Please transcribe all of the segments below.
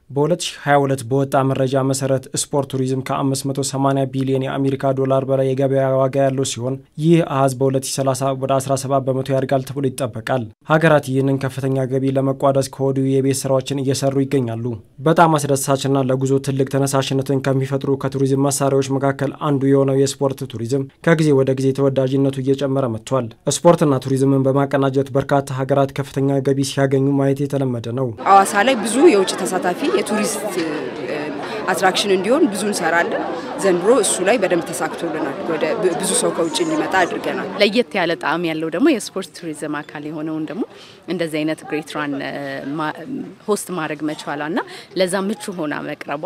በ2022 በወጣ መረጃ መሰረት ስፖርት ቱሪዝም ከ580 ቢሊዮን የአሜሪካ ዶላር በላይ የገበያ ዋጋ ያለው ሲሆን ይህ አሃዝ በ2030 ወደ 17 በመቶ ያድጋል ተብሎ ይጠበቃል። ሀገራት ይህንን ከፍተኛ ገቢ ለመቋደስ ከወዲሁ የቤት ስራዎችን እየሰሩ ይገኛሉ። በጣም አስደሳችና ለጉዞ ትልቅ ተነሳሽነትን ከሚፈጥሩ ከቱሪዝም መሳሪያዎች መካከል አንዱ የሆነው የስፖርት ቱሪዝም ከጊዜ ወደ ጊዜ ተወዳጅነቱ እየጨመረ መጥቷል። ስፖርትና ቱሪዝምን በማቀናጀት በርካታ ሀገራት ከፍተኛ ገቢ ሲያገኙ ማየት የተለመደ ነው። ሐዋሳ ላይ ብዙ የውጭ ተሳታፊ የቱሪስት አትራክሽን እንዲሆን ብዙ እንሰራለን። ዘንድሮ እሱ ላይ በደንብ ተሳክቶልናል። ወደ ብዙ ሰው ከውጭ እንዲመጣ አድርገናል። ለየት ያለ ጣዕም ያለው ደግሞ የስፖርት ቱሪዝም አካል የሆነውን ደግሞ እንደዚህ አይነት ግሬት ራን ሆስት ማድረግ መቻላና ለዛ ምቹ ሆና መቅረቧ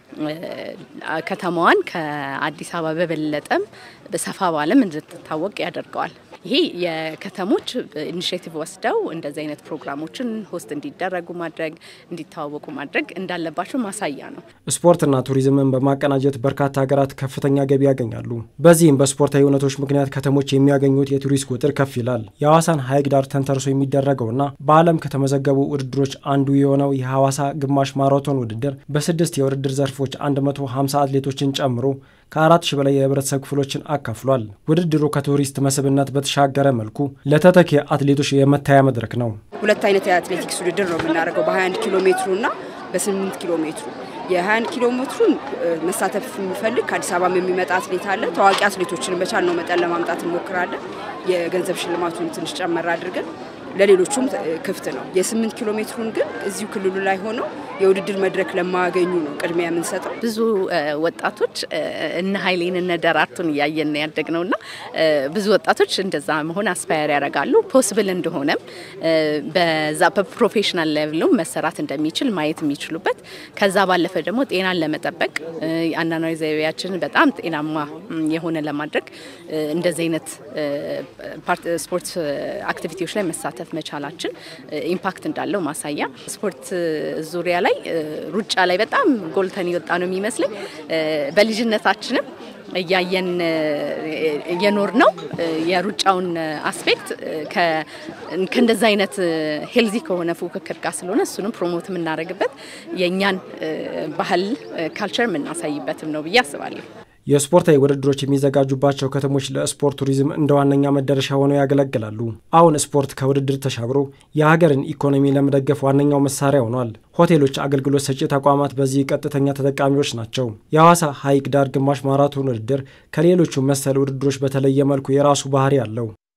ከተማዋን ከአዲስ አበባ በበለጠም በሰፋ ባለም እንድትታወቅ ያደርገዋል። ይሄ የከተሞች ኢኒሺዬቲቭ ወስደው እንደዚህ አይነት ፕሮግራሞችን ሆስት እንዲደረጉ ማድረግ እንዲታወቁ ማድረግ እንዳለባቸው ማሳያ ነው። ስፖርትና ቱሪዝምን በማቀናጀት በርካታ ሀገራት ከፍተኛ ገቢ ያገኛሉ። በዚህም በስፖርታዊ እውነቶች ምክንያት ከተሞች የሚያገኙት የቱሪስት ቁጥር ከፍ ይላል። የሐዋሳን ሐይቅ ዳር ተንተርሶ የሚደረገውና በዓለም ከተመዘገቡ ውድድሮች አንዱ የሆነው የሐዋሳ ግማሽ ማራቶን ውድድር በ6 የውድድር ዘርፎች 150 አትሌቶችን ጨምሮ ከ4000 በላይ የህብረተሰብ ክፍሎችን አካፍሏል። ውድድሩ ከቱሪስት መስህብነት በተሻገረ መልኩ ለተተኪ አትሌቶች የመታያ መድረክ ነው። ሁለት አይነት የአትሌቲክስ ውድድር ነው የምናደርገው፣ በ21 ኪሎ ሜትሩና በ8 ኪሎ ሜትሩ። የ21 ኪሎ ሜትሩን መሳተፍ የሚፈልግ ከአዲስ አበባ የሚመጣ አትሌት አለ። ታዋቂ አትሌቶችን በቻልነው መጠን ለማምጣት እንሞክራለን። የገንዘብ ሽልማቱን ትንሽ ጨመር አድርገን ለሌሎቹም ክፍት ነው። የ8 ኪሎ ሜትሩን ግን እዚሁ ክልሉ ላይ ሆነው የውድድር መድረክ ለማያገኙ ነው ቅድሚያ የምንሰጠው። ብዙ ወጣቶች እነ ኃይሌን እነ ደራርቱን እያየን ያደግነውና ብዙ ወጣቶች እንደዛ መሆን አስፓየር ያደርጋሉ። ፖሲብል እንደሆነም በዛ በፕሮፌሽናል ሌቭልም መሰራት እንደሚችል ማየት የሚችሉበት ከዛ ባለፈ ደግሞ ጤናን ለመጠበቅ አናኗር ዘይቤያችን በጣም ጤናማ የሆነ ለማድረግ እንደዚህ አይነት ስፖርት አክቲቪቲዎች ላይ መሳተፍ መቻላችን ኢምፓክት እንዳለው ማሳያ። ስፖርት ዙሪያ ላይ ሩጫ ላይ በጣም ጎልተን ይወጣ ነው የሚመስለኝ። በልጅነታችንም እያየን የኖር ነው የሩጫውን አስፔክት ከእንደዛ አይነት ሄልዚ ከሆነ ፉክክር ጋር ስለሆነ እሱንም ፕሮሞት የምናደርግበት የእኛን ባህል ካልቸር የምናሳይበትም ነው ብዬ አስባለሁ። የስፖርታዊ ውድድሮች የሚዘጋጁባቸው ከተሞች ለስፖርት ቱሪዝም እንደ ዋነኛ መዳረሻ ሆነው ያገለግላሉ። አሁን ስፖርት ከውድድር ተሻግሮ የሀገርን ኢኮኖሚ ለመደገፍ ዋነኛው መሳሪያ ሆኗል። ሆቴሎች፣ አገልግሎት ሰጪ ተቋማት በዚህ ቀጥተኛ ተጠቃሚዎች ናቸው። የሐዋሳ ሐይቅ ዳር ግማሽ ማራቶን ውድድር ከሌሎቹ መሰል ውድድሮች በተለየ መልኩ የራሱ ባህሪ አለው።